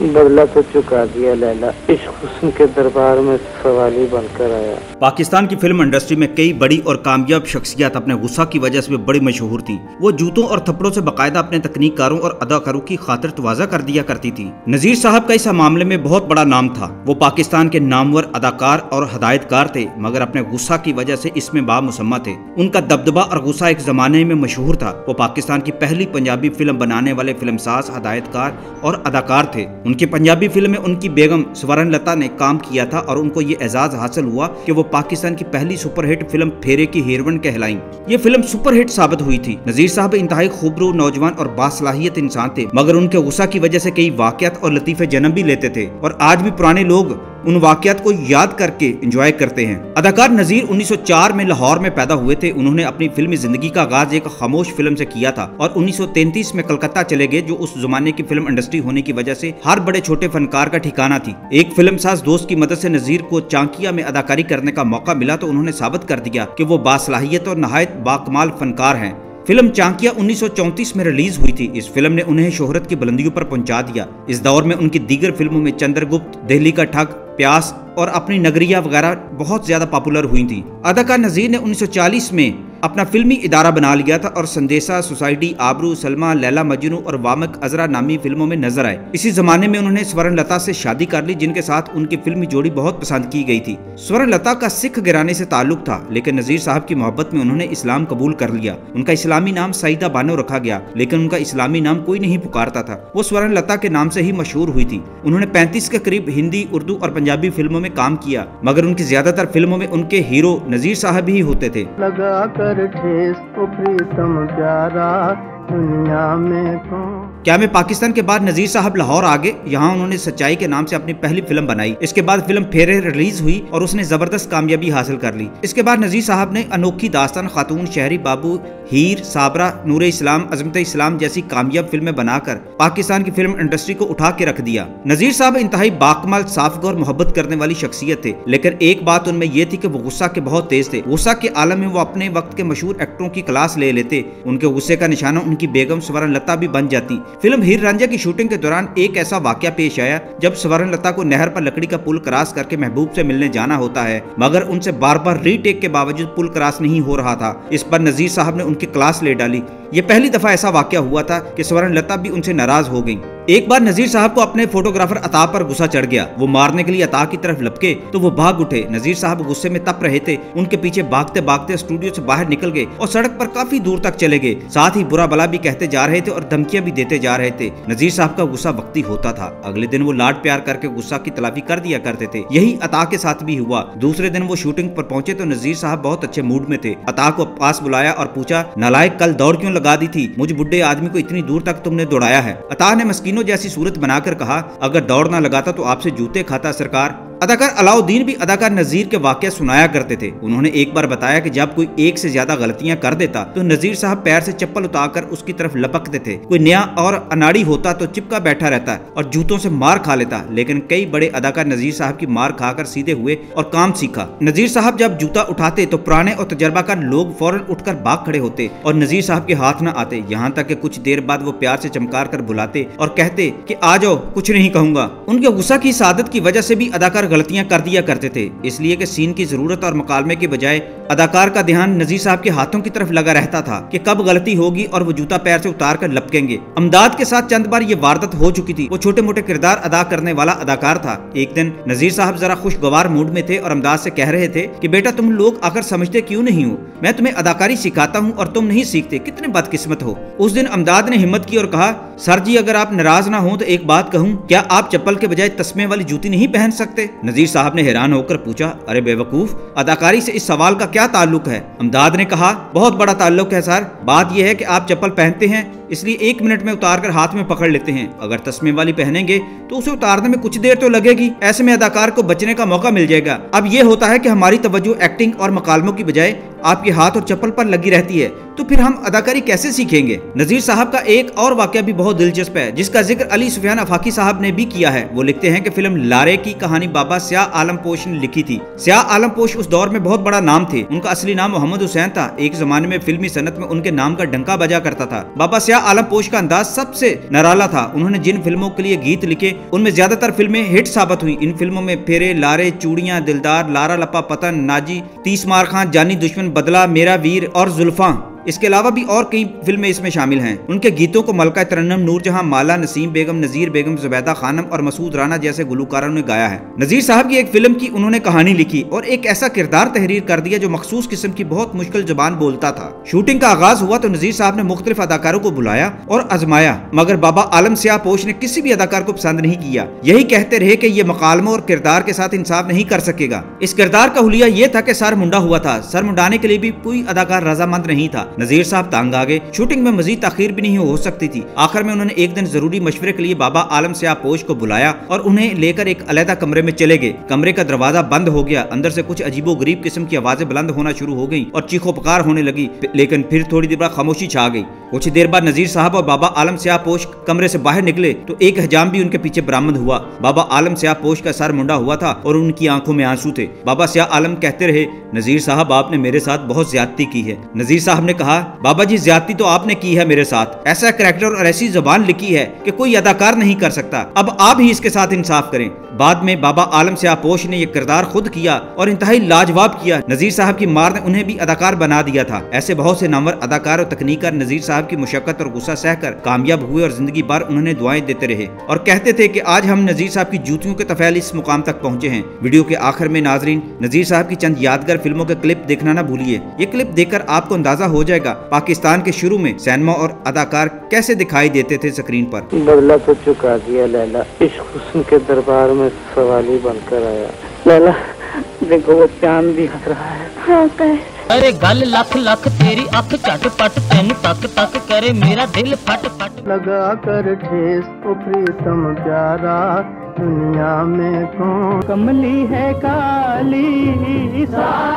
बदला तो चुका दिया लैला, इश्क हुस्न के दरबार में सवाली बनकर आया। पाकिस्तान की फिल्म इंडस्ट्री में कई बड़ी और कामयाब शख्सियत अपने गुस्सा की वजह से बड़ी मशहूर थी। वो जूतों और थप्पड़ों से बाकायदा अपने तकनीकारों और अदाकारों की खातिर तवाज़ा कर दिया करती थी। नज़ीर साहब का इस मामले में बहुत बड़ा नाम था। वो पाकिस्तान के नामवर अदाकार और हदायतकार थे, मगर अपने गुस्सा की वजह से इसमें बामुसम्मा थे। उनका दबदबा और गुस्सा एक जमाने में मशहूर था। वो पाकिस्तान की पहली पंजाबी फिल्म बनाने वाले फिल्मसाज, हदायतकार और अदाकार थे। उनकी पंजाबी फिल्म में उनकी बेगम स्वर्णलता ने काम किया था और उनको ये एजाज हासिल हुआ कि वो पाकिस्तान की पहली सुपरहिट फिल्म फेरे की हीरोइन कहलाईं। ये फिल्म सुपरहिट साबित हुई थी। नज़ीर साहब इंतहाई खूबरू, नौजवान और बासलाहियत इंसान थे, मगर उनके गुस्सा की वजह से कई वाकयात और लतीफे जन्म भी लेते थे और आज भी पुराने लोग उन वाकयात को याद करके एंजॉय करते हैं। अदाकार नज़ीर 1904 में लाहौर में पैदा हुए थे। उन्होंने अपनी फिल्मी जिंदगी का आगाज एक खामोश फिल्म से किया था और 1933 में कलकत्ता चले गए, जो उस जमाने की फिल्म इंडस्ट्री होने की वजह से हर बड़े छोटे फनकार का ठिकाना थी। एक फिल्मसाज दोस्त की मदद से नज़ीर को चांकिया में अदाकारी करने का मौका मिला तो उन्होंने साबित कर दिया कि वो बासलाहियत और नहायत बाकमाल फनकार हैं। फिल्म चांकिया 1934 में रिलीज हुई थी। इस फिल्म ने उन्हें शोहरत की बुलंदियों पर पहुंचा दिया। इस दौर में उनकी दीगर फिल्मों में चंद्रगुप्त, दिल्ली का ठग, प्यास और अपनी नगरिया वगैरह बहुत ज्यादा पॉपुलर हुई थी। अदाकार नज़ीर ने 1940 में अपना फिल्मी इदारा बना लिया था और संदेशा, सोसाइटी, आबरू, सलमा, लैला मजनू और वामक अजरा नामी फिल्मों में नजर आए। इसी जमाने में उन्होंने स्वर्णलता से शादी कर ली, जिनके साथ उनकी फिल्मी जोड़ी बहुत पसंद की गई थी। स्वर्णलता का सिख घराने से ताल्लुक था, लेकिन नज़ीर साहब की मोहब्बत में उन्होंने इस्लाम कबूल कर लिया। उनका इस्लामी नाम सईदा बानो रखा गया, लेकिन उनका इस्लामी नाम कोई नहीं पुकारता था। वो स्वर्णलता के नाम से ही मशहूर हुई थी। उन्होंने 35 के करीब हिंदी, उर्दू और पंजाबी फिल्मों में काम किया, मगर उनकी ज्यादातर फिल्मों में उनके हीरो नज़ीर साहब ही होते थे। लगा कर ठेस तो प्रीतम प्यारा दुनिया में तो। क्या मैं पाकिस्तान के बाद नज़ीर साहब लाहौर आ गए। यहाँ उन्होंने सच्चाई के नाम से अपनी पहली फिल्म बनाई। इसके बाद फिल्म फेरे रिलीज हुई और उसने जबरदस्त कामयाबी हासिल कर ली। इसके बाद नज़ीर साहब ने अनोखी दास्तान, खातून, शहरी बाबू, हीर, साबरा, नूरे इस्लाम, अजमत इस्लाम जैसी कामयाब फिल्में बनाकर पाकिस्तान की फिल्म इंडस्ट्री को उठा के रख दिया। नज़ीर साहब इंतहाई बाकमाल, साफ़ और मोहब्बत करने वाली शख्सियत थे, लेकिन एक बात उनमें यह थी कि वो गुस्सा के बहुत तेज थे। गुस्सा के आलम में वो अपने वक्त के मशहूर एक्टरों की क्लास ले लेते। उनके गुस्से का निशाना उनकी बेगम स्वर्णलता भी बन जाती। फिल्म हीर रांझा की शूटिंग के दौरान एक ऐसा वाकया पेश आया जब स्वर्णलता को नहर पर लकड़ी का पुल क्रॉस करके महबूब से मिलने जाना होता है, मगर उनसे बार बार रीटेक के बावजूद पुल क्रॉस नहीं हो रहा था। इस पर नज़ीर साहब ने उनकी क्लास ले डाली। ये पहली दफा ऐसा वाकया हुआ था कि स्वर्णलता भी उनसे नाराज हो गई। एक बार नज़ीर साहब को अपने फोटोग्राफर अता पर गुस्सा चढ़ गया। वो मारने के लिए अता की तरफ लपके तो वो भाग उठे। नज़ीर साहब गुस्से में तप रहे थे। उनके पीछे भागते भागते स्टूडियो से बाहर निकल गए और सड़क पर काफी दूर तक चले गए। साथ ही बुरा भला भी कहते जा रहे थे और धमकियां भी देते जा रहे थे। नज़ीर साहब का गुस्सा वक्ती होता था। अगले दिन वो लाड प्यार करके गुस्सा की तलाफी कर दिया करते थे। यही अता के साथ भी हुआ। दूसरे दिन वो शूटिंग पर पहुंचे तो नज़ीर साहब बहुत अच्छे मूड में थे। अता को पास बुलाया और पूछा, नालायक, कल दौड़ क्यों लगा दी थी? मुझ बुढ़े आदमी को इतनी दूर तक तुमने दौड़ाया है। अता ने मस्कीनों जैसी सूरत बनाकर कहा, अगर दौड़ ना लगाता तो आपसे जूते खाता सरकार। अदाकार अलाउद्दीन भी अदाकार नज़ीर के वाकया सुनाया करते थे। उन्होंने एक बार बताया कि जब कोई एक से ज्यादा गलतियां कर देता तो नज़ीर साहब पैर से चप्पल उतारकर उसकी तरफ लपकते थे। कोई नया और अनाड़ी होता तो चिपका बैठा रहता और जूतों से मार खा लेता, लेकिन कई बड़े अदाकार नज़ीर साहब की मार खाकर सीधे हुए और काम सीखा। नज़ीर साहब जब जूता उठाते तो पुराने और तजर्बाकार लोग फौरन उठकर भाग खड़े होते और नज़ीर साहब के हाथ न आते। यहाँ तक कि कुछ देर बाद वो प्यार से चमकार कर बुलाते और कहते कि आ जाओ, कुछ नहीं कहूंगा। उनके गुस्सा की इस आदत की वजह से भी अदाकार गलतियां कर दिया करते थे, इसलिए कि सीन की जरूरत और मुकालमे के बजाय अदाकार का ध्यान नज़ीर साहब के हाथों की तरफ लगा रहता था कि कब गलती होगी और वो जूता पैर से उतार कर लपकेंगे। अमदाद के साथ चंद बार ये वारदात हो चुकी थी। वो छोटे मोटे किरदार अदा करने वाला अदाकार था। एक दिन नज़ीर साहब जरा खुशगवार मूड में थे और अमदाद से कह रहे थे कि बेटा, तुम लोग आकर समझते क्यों नहीं हो? मैं तुम्हें अदाकारी सिखाता हूँ और तुम नहीं सीखते, कितने बदकिस्मत हो। उस दिन अमदाद ने हिम्मत की और कहा, सर जी, अगर आप नाराज ना हो तो एक बात कहूँ, क्या आप चप्पल के बजाय तस्मे वाली जूती नहीं पहन सकते? नज़ीर साहब ने हैरान होकर पूछा, अरे बेवकूफ, अदाकारी से इस सवाल का क्या ताल्लुक है? अमदाद ने कहा, बहुत बड़ा ताल्लुक है सर। बात यह है कि आप चप्पल पहनते हैं, इसलिए 1 मिनट में उतारकर हाथ में पकड़ लेते हैं। अगर तस्मे वाली पहनेंगे तो उसे उतारने में कुछ देर तो लगेगी। ऐसे में अदाकार को बचने का मौका मिल जाएगा। अब यह होता है कि हमारी तवज्जो एक्टिंग और मकालमों की बजाय आपके हाथ और चप्पल पर लगी रहती है। तो फिर हम अदाकारी कैसे सीखेंगे। नजीर साहब का एक और वाकया भी बहुत दिलचस्प है, जिसका जिक्र अली सुफियान अफाकी साहब ने भी किया है। वो लिखते हैं कि फिल्म लारे की कहानी बाबा स्याह आलमपोश ने लिखी थी। स्याह आलमपोश उस दौर में बहुत बड़ा नाम थे। उनका असली नाम मोहम्मद हुसैन था। एक जमाने में फिल्मी सनत में उनके नाम का डंका बजा करता था। बाबा स्याह आलमपोश का अंदाज सबसे निराला था। उन्होंने जिन फिल्मों के लिए गीत लिखे उनमें ज्यादातर फिल्में हिट साबित हुई। इन फिल्मों में फेरे, लारे, चूड़ियां, दिलदार, लारा लपा पतन, नाजी, 30 मार खां, जानी दुश्मन, बदला, मेरा वीर और जुल्फा, इसके अलावा भी और कई फिल्में इसमें शामिल हैं। उनके गीतों को मलका तरन्नुम, नूरजहां, माला, नसीम बेगम, नजीर बेगम, जुबैदा खानम और मसूद राना जैसे गुलकारों ने गाया है। नजीर साहब की एक फिल्म की उन्होंने कहानी लिखी और एक ऐसा किरदार तहरीर कर दिया जो मखसूस किस्म की बहुत मुश्किल जुबान बोलता था। शूटिंग का आगाज हुआ तो नजीर साहब ने मुख्तलिफ अदाकारों को बुलाया और आजमाया, मगर बाबा आलम स्याह पोश ने किसी भी अदाकार को पसंद नहीं किया। यही कहते रहे कि ये मकालमों और किरदार के साथ इंसाफ नहीं कर सकेगा। इस किरदार का हुलिया ये था कि सर मुंडा हुआ था। सर मुंडाने के लिए भी कोई अदाकार रजामंद नहीं था। नजीर साहब तंग आ गए। शूटिंग में मजीद ताखीर भी नहीं हो सकती थी। आखिर में उन्होंने एक दिन जरूरी मशवरे के लिए बाबा आलम स्याह पोश को बुलाया और उन्हें लेकर एक अलहदा कमरे में चले गए। कमरे का दरवाजा बंद हो गया। अंदर से कुछ अजीबो गरीब किस्म की आवाजें बुलंद होना शुरू हो गई और चीखो पुकार होने लगी, लेकिन फिर थोड़ी देर बाद खामोशी छा गई। कुछ देर बाद नजीर साहब और बाबा आलम स्याह पोश कमरे से बाहर निकले तो एक हजाम भी उनके पीछे बरामद हुआ। बाबा आलम स्याह पोश का सर मुंडा हुआ था और उनकी आंखों में आंसू थे। बाबा स्याह आलम कहते रहे, नजीर साहब आपने मेरे साथ बहुत ज्यादती की है। नजीर साहब ने कहा, बाबा जी ज्यादती तो आपने की है मेरे साथ। ऐसा करैक्टर और ऐसी जबान लिखी है कि कोई अदाकार नहीं कर सकता। अब आप ही इसके साथ इंसाफ करें। बाद में बाबा आलम स्याह पोश ने यह किरदार खुद किया और इंतहाई लाजवाब किया। नजीर साहब की मार ने उन्हें भी अदाकार बना दिया था। ऐसे बहुत से नामवर अदाकार और तकनीकार नजीर साहब की मुशक्कत और गुस्सा सहकर कामयाब हुए और जिंदगी भर उन्होंने दुआएं देते रहे और कहते थे कि आज हम नजीर साहब की जूतियों के तफैल इस मुकाम तक पहुंचे हैं। वीडियो के आखिर में नाजरीन नजीर साहब की चंद यादगार फिल्मों के क्लिप देखना ना भूलिए। ये क्लिप देखकर आपको अंदाजा हो जाएगा पाकिस्तान के शुरू में सिनेमा और अदाकार कैसे दिखाई देते थे स्क्रीन पर। बदला तो चुका दिया लैला, इश्क हुस्न के दरबार में सवाली बनकर आया। लैला देखो वो चांद भी हंस रहा है। हाँ अरे गल लख लख तेरी अख झटपट तेन तक तक करे मेरा दिल फट फट। लगा कर ठेस तो प्रीतम प्यारा दुनिया में कौन कमली है काली।